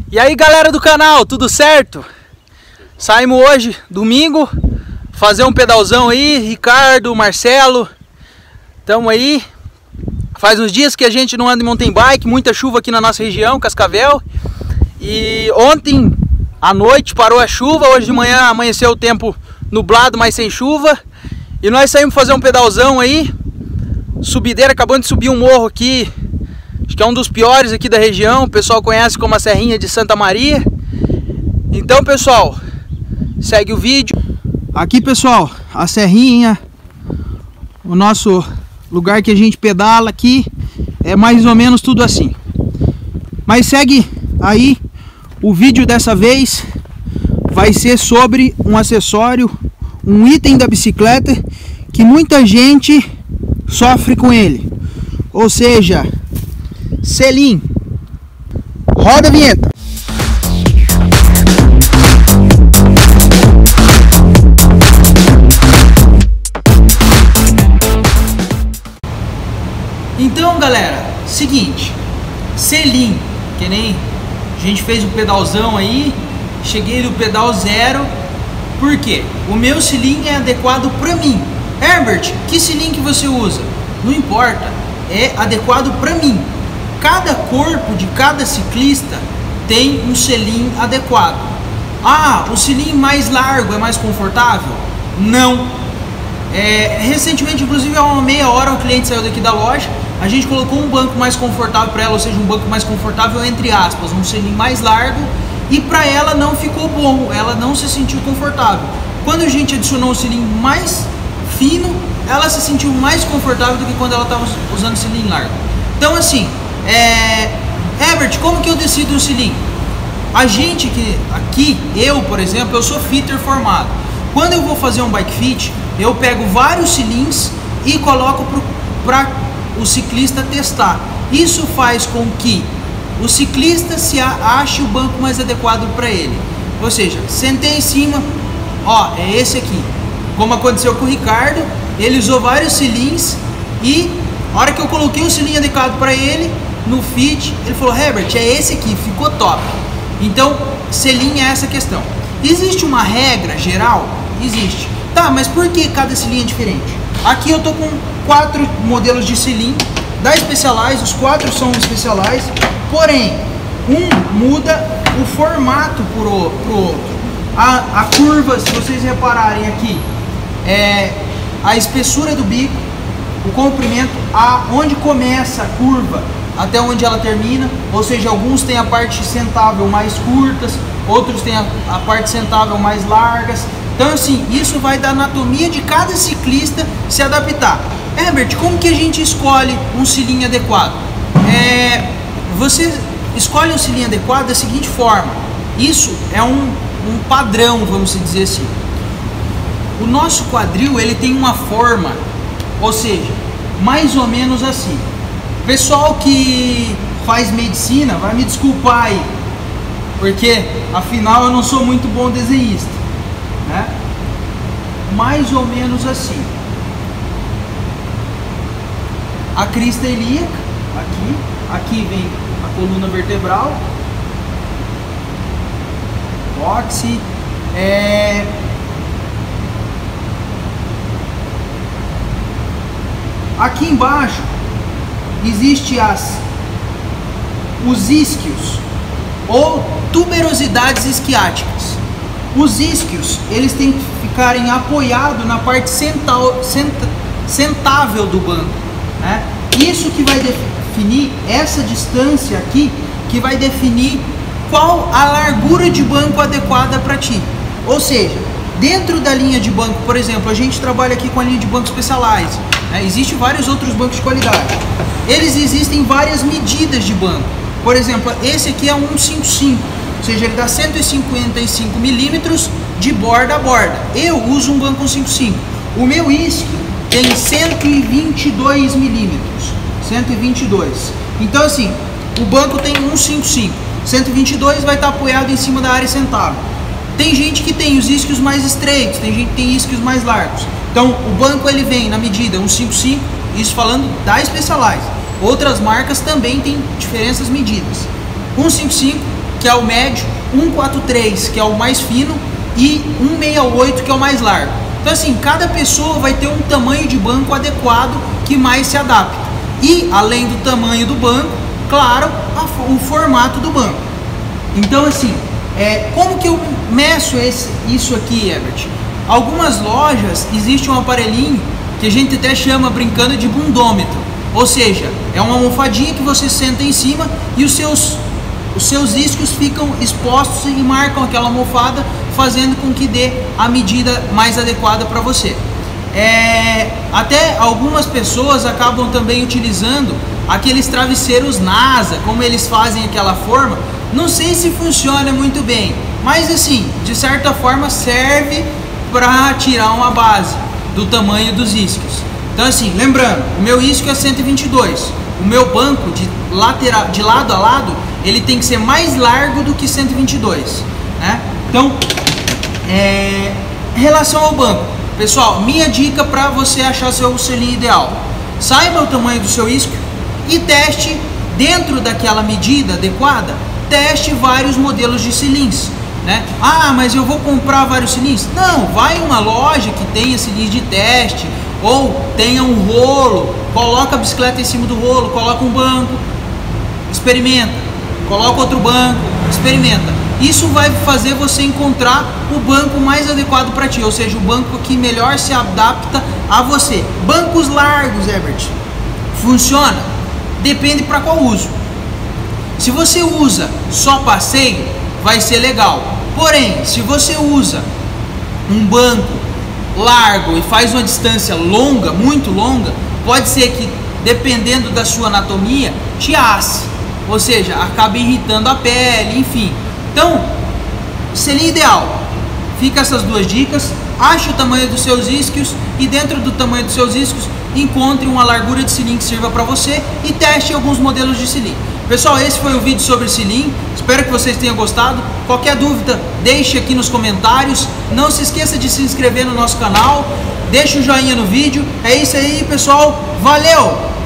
E aí galera do canal, tudo certo? Saímos hoje, domingo, fazer um pedalzão aí, Ricardo, Marcelo, tamo aí. Faz uns dias que a gente não anda em mountain bike, muita chuva aqui na nossa região, Cascavel. E ontem à noite parou a chuva, hoje de manhã amanheceu o tempo nublado, mas sem chuva. E nós saímos fazer um pedalzão aí, subideira, acabamos de subir um morro aqui, acho que é um dos piores aqui da região, o pessoal conhece como a Serrinha de Santa Maria. Então pessoal, segue o vídeo. Aqui pessoal, a Serrinha, o nosso lugar que a gente pedala aqui, é mais ou menos tudo assim. Mas segue aí, o vídeo dessa vez vai ser sobre um acessório, um item da bicicleta que muita gente sofre com ele. Ou seja, selim. Roda a vinheta. Então galera, seguinte, selim, que nem a gente fez o pedalzão aí, cheguei no pedal zero. Por quê? O meu selim é adequado para mim. Herbert, que selim que você usa? Não importa, é adequado para mim. Cada corpo de cada ciclista tem um selim adequado. Ah, o selim mais largo é mais confortável? Não. Recentemente, inclusive há uma meia hora, um cliente saiu daqui da loja, a gente colocou um banco mais confortável para ela, ou seja, um banco mais confortável entre aspas, um selim mais largo, e para ela não ficou bom, ela não se sentiu confortável. Quando a gente adicionou um selim mais fino, ela se sentiu mais confortável do que quando ela estava usando o selim largo. Então assim, Herbert, como que eu decido um selim? A gente que aqui, eu por exemplo, eu sou fitter formado. Quando eu vou fazer um bike fit, eu pego vários selins e coloco para o ciclista testar. Isso faz com que o ciclista se ache o banco mais adequado para ele. Ou seja, sentei em cima, ó, é esse aqui. Como aconteceu com o Ricardo, ele usou vários selins e na hora que eu coloquei o selim adequado para ele, no fit, ele falou, Herbert, é esse aqui, ficou top. Então, selim é essa questão. Existe uma regra geral? Existe. Tá, mas por que cada selim é diferente? Aqui eu tô com 4 modelos de selim da Specialized, os 4 são Specialized, porém, um muda o formato pro outro. A curva, se vocês repararem aqui, é a espessura do bico, o comprimento, onde começa a curva até onde ela termina, ou seja, alguns têm a parte sentável mais curtas, outros têm a parte sentável mais largas. Então assim, isso vai da anatomia de cada ciclista se adaptar. Herbert, como que a gente escolhe um selim adequado? Você escolhe um selim adequado da seguinte forma. Isso é um padrão, vamos dizer assim. O nosso quadril, ele tem uma forma, ou seja, mais ou menos assim. Pessoal que faz medicina vai me desculpar aí, porque afinal eu não sou muito bom desenhista, né? Mais ou menos assim. A crista ilíaca, aqui vem a coluna vertebral, cóccix, aqui embaixo existe os isquios ou tuberosidades isquiáticas. Os isquios, eles têm que ficarem apoiados na parte sentável do banco, né? Isso que vai definir, essa distância aqui, que vai definir qual a largura de banco adequada para ti. Ou seja, dentro da linha de banco, por exemplo, a gente trabalha aqui com a linha de banco Specialized, né? Existem vários outros bancos de qualidade. Eles existem várias medidas de banco. Por exemplo, esse aqui é um 155, ou seja, ele dá 155 milímetros de borda a borda. Eu uso um banco 155. O meu isquio tem 122 milímetros, 122. Então assim, o banco tem 155, 122 vai estar apoiado em cima da área sentável. Tem gente que tem os isquios mais estreitos, tem gente que tem isquios mais largos. Então o banco ele vem na medida 155, isso falando da Specialized. Outras marcas também têm diferenças medidas. 155, que é o médio, 143, que é o mais fino, e 168, que é o mais largo. Então assim, cada pessoa vai ter um tamanho de banco adequado que mais se adapta. E além do tamanho do banco, claro, o formato do banco. Então assim, como que eu meço isso aqui, Herbert? Algumas lojas existe um aparelhinho que a gente até chama, brincando, de bundômetro. Ou seja, é uma almofadinha que você senta em cima e os seus isquios ficam expostos e marcam aquela almofada, fazendo com que dê a medida mais adequada para você. Até algumas pessoas acabam também utilizando aqueles travesseiros NASA, como eles fazem aquela forma. Não sei se funciona muito bem, mas assim, de certa forma serve para tirar uma base do tamanho dos isquios. Então assim, lembrando, o meu isquio é 122, o meu banco de lado a lado, ele tem que ser mais largo do que 122, né? Então, em relação ao banco, pessoal, minha dica para você achar seu selim ideal: saiba o tamanho do seu isquio e teste, dentro daquela medida adequada, teste vários modelos de cilins, né? Ah, mas eu vou comprar vários cilins? Não, vai em uma loja que tenha cilins de teste, ou tenha um rolo, coloca a bicicleta em cima do rolo, coloca um banco, experimenta, coloca outro banco, experimenta. Isso vai fazer você encontrar o banco mais adequado para ti, ou seja, o banco que melhor se adapta a você. Bancos largos, Herbert, funciona? Depende para qual uso. Se você usa só passeio, vai ser legal. Porém, se você usa um banco largo e faz uma distância longa, muito longa, pode ser que, dependendo da sua anatomia, te asse, ou seja, acaba irritando a pele, enfim. Então, seria ideal. Fica essas duas dicas: ache o tamanho dos seus isquios e, dentro do tamanho dos seus isquios, encontre uma largura de selim que sirva para você e teste alguns modelos de selim. Pessoal, esse foi o vídeo sobre selim. Espero que vocês tenham gostado. Qualquer dúvida, deixe aqui nos comentários. Não se esqueça de se inscrever no nosso canal. Deixe o joinha no vídeo. É isso aí, pessoal. Valeu!